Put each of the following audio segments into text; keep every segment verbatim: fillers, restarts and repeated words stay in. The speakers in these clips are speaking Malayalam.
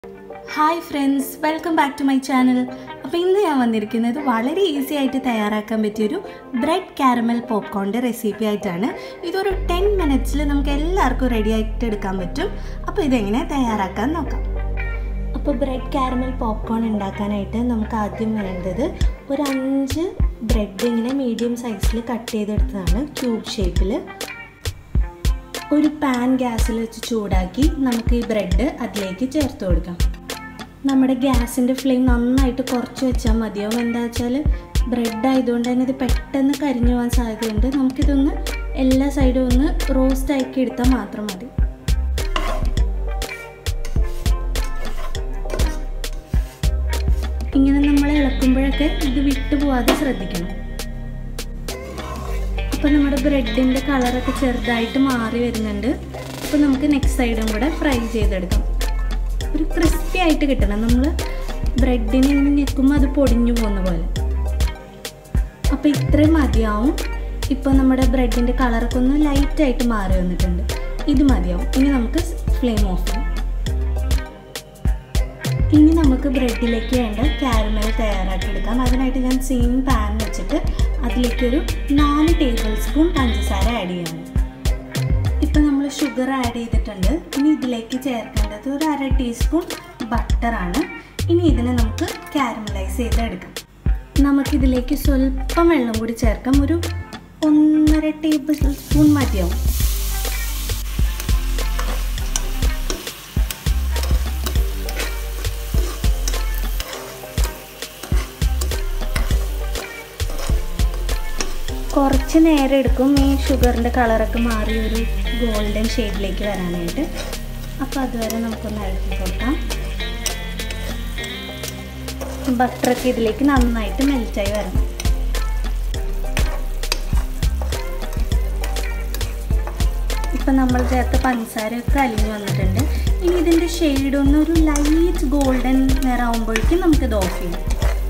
Hi friends, welcome back to my channel. അപ്പോൾ ഇന്ന് ഞാൻ വന്നിരിക്കുന്നത് വളരെ ഈസി ആയിട്ട് തയ്യാറാക്കാൻ പറ്റിയ ഒരു ബ്രെഡ് കാരമൽ പോപ്കോണിന്റെ റെസിപ്പി ആയിട്ടാണ്. ഇതൊരു ten മിനിറ്റ്സിൽ നമുക്ക് എല്ലാവർക്കും റെഡി ആയിട്ട് എടുക്കാൻ പറ്റും. അപ്പോൾ ഇതെങ്ങനെ തയ്യാറാക്കാൻ നോക്കാം. അപ്പോൾ ബ്രെഡ് കാരമൽ പോപ്കോൺ ഉണ്ടാക്കാനായിട്ട് നമുക്ക് ആദ്യം വേണ്ടത് ഒരു അഞ്ച് ബ്രെഡ് ഇങ്ങനെ മീഡിയം സൈസിൽ കട്ട് ചെയ്തെടുത്തതാണ് ക്യൂബ് ഷേപ്പിൽ. ഒരു പാൻ ഗ്യാസിൽ വെച്ച് ചൂടാക്കി നമുക്ക് ഈ ബ്രെഡ് അതിലേക്ക് ചേർത്ത് കൊടുക്കാം. നമ്മുടെ ഗ്യാസിൻ്റെ ഫ്ലെയിം നന്നായിട്ട് കുറച്ച് വെച്ചാൽ മതിയാവും. എന്താ വെച്ചാൽ ബ്രെഡ് ആയതുകൊണ്ട് തന്നെ ഇത് പെട്ടെന്ന് കരിഞ്ഞു പോകാൻ സാധ്യതയുണ്ട്. നമുക്കിതൊന്ന് എല്ലാ സൈഡും ഒന്ന് റോസ്റ്റ് ആക്കി എടുത്താൽ മാത്രം മതി. ഇങ്ങനെ നമ്മൾ ഇളക്കുമ്പോഴൊക്കെ ഇത് വിട്ടു പോവാതെ ശ്രദ്ധിക്കണം. അപ്പോൾ നമ്മുടെ ബ്രെഡിൻ്റെ കളറൊക്കെ ചെറുതായിട്ട് മാറി വരുന്നുണ്ട്. അപ്പോൾ നമുക്ക് നെക്സ്റ്റ് സൈഡും കൂടെ ഫ്രൈ ചെയ്തെടുക്കാം. ഒരു ക്രിസ്പി ആയിട്ട് കിട്ടണം. നമ്മൾ ബ്രെഡിനെ ഇങ്ങനെ ഞെക്കുമ്പോൾ അത് പൊടിഞ്ഞു പോകുന്ന പോലെ. അപ്പോൾ ഇത്രയും മതിയാവും. ഇപ്പോൾ നമ്മുടെ ബ്രെഡിൻ്റെ കളറൊക്കെ ഒന്ന് ലൈറ്റായിട്ട് മാറി വന്നിട്ടുണ്ട്. ഇത് മതിയാവും. ഇനി നമുക്ക് ഫ്ലെയിം ഓഫ് ചെയ്യാം. ഇനി നമുക്ക് ബ്രെഡിലേക്ക് വേണ്ട കാരമൽ തയ്യാറാക്കിയെടുക്കാം. അതിനായിട്ട് ഞാൻ സെയിം പാൻ വെച്ചിട്ട് അതിലേക്കൊരു നാല് ടേബിൾ സ്പൂൺ പഞ്ചസാര ആഡ് ചെയ്യണം. ഇപ്പം നമ്മൾ ഷുഗർ ആഡ് ചെയ്തിട്ടുണ്ട്. ഇനി ഇതിലേക്ക് ചേർക്കേണ്ടത് ഒരു അര ടീസ്പൂൺ ബട്ടറാണ്. ഇനി ഇതിനെ നമുക്ക് കാരമലൈസ് ചെയ്തെടുക്കാം. നമുക്കിതിലേക്ക് സ്വല്പം വെള്ളം കൂടി ചേർക്കാം. ഒരു ഒന്നര ടേബിൾ സ്പൂൺ മതിയാവും. കുറച്ച് നേരം എടുക്കും ഈ ഷുഗറിൻ്റെ കളറൊക്കെ മാറി ഒരു ഗോൾഡൻ ഷെയ്ഡിലേക്ക് വരാനായിട്ട്. അപ്പോൾ അതുവരെ നമുക്കൊന്ന് ഇളക്കി കൊടുക്കാം. ബട്ടറൊക്കെ ഇതിലേക്ക് നന്നായിട്ട് മെൽറ്റായി വരണം. ഇപ്പം നമ്മൾ ചേർത്ത പഞ്ചസാരയൊക്കെ അലിഞ്ഞു വന്നിട്ടുണ്ട്. ഇനി ഇതിൻ്റെ ഷെയ്ഡൊന്ന് ഒരു ലൈറ്റ് ഗോൾഡൻ നിറമാകുമ്പോഴേക്കും നമുക്കിത് ഓഫ് ചെയ്യാം.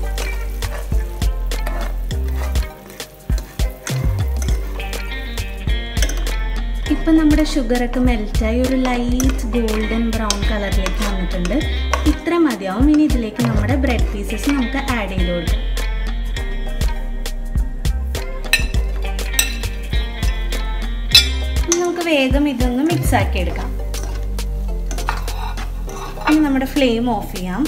ഇപ്പം നമ്മുടെ ഷുഗറൊക്കെ മെൽറ്റായി ഒരു ലൈറ്റ് ഗോൾഡൻ ബ്രൗൺ കളറിലേക്ക് വന്നിട്ടുണ്ട്. ഇത്ര മതിയാവും. ഇനി ഇതിലേക്ക് നമ്മുടെ ബ്രെഡ് പീസസ് നമുക്ക് ആഡ് ചെയ്ത് കൊടുക്കാം. ഇനി നമുക്ക് വേഗം ഇതൊന്ന് മിക്സ് ആക്കി എടുക്കാം. ഇനി നമ്മുടെ ഫ്ലെയിം ഓഫ് ചെയ്യാം.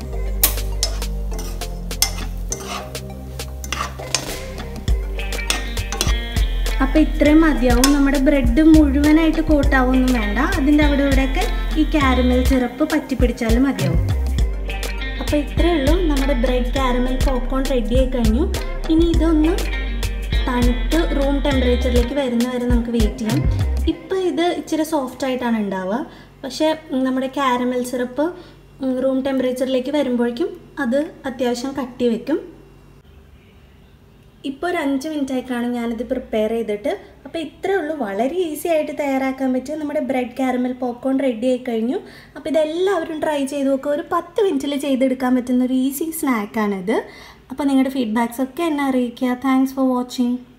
അപ്പോൾ ഇത്രയും മതിയാവും. നമ്മുടെ ബ്രെഡ് മുഴുവനായിട്ട് കോട്ടാവൊന്നും വേണ്ട. അതിൻ്റെ അവിടെ ഇവിടെയൊക്കെ ഈ കാരമൽ സിറപ്പ് പറ്റിപ്പിടിച്ചാലും മതിയാവും. അപ്പോൾ ഇത്രയേ ഉള്ളൂ. നമ്മുടെ ബ്രെഡ് കാരമൽ പോപ്കോൺ റെഡി ആയി കഴിഞ്ഞു. ഇനി ഇതൊന്ന് തണുത്ത് റൂം ടെമ്പറേച്ചറിലേക്ക് വരുന്ന വരെ നമുക്ക് വെയിറ്റ് ചെയ്യാം. ഇപ്പോൾ ഇത് ഇച്ചിരി സോഫ്റ്റ് ആയിട്ടാണ് ഉണ്ടാവുക. പക്ഷേ നമ്മുടെ കാരമൽ സിറപ്പ് റൂം ടെമ്പറേച്ചറിലേക്ക് വരുമ്പോഴേക്കും അത് അത്യാവശ്യം കട്ടി വയ്ക്കും. ഇപ്പോൾ ഒരു അഞ്ച് മിനിറ്റ് ആയിക്കാണ് ഞാനിത് പ്രിപ്പയർ ചെയ്തിട്ട്. അപ്പോൾ ഇത്രയേ ഉള്ളൂ. വളരെ ഈസി ആയിട്ട് തയ്യാറാക്കാൻ പറ്റും. നമ്മുടെ ബ്രെഡ് കാരമൽ പോപ്കോൺ റെഡി ആയി കഴിഞ്ഞു. അപ്പോൾ ഇതെല്ലാവരും ട്രൈ ചെയ്ത് നോക്കുക. ഒരു പത്ത് മിനിറ്റിൽ ചെയ്തെടുക്കാൻ പറ്റുന്ന ഒരു ഈസി സ്നാക്കാണിത്. അപ്പോൾ നിങ്ങളുടെ ഫീഡ്ബാക്സ് ഒക്കെ എന്നെ അറിയിക്കുക. Thanks for watching.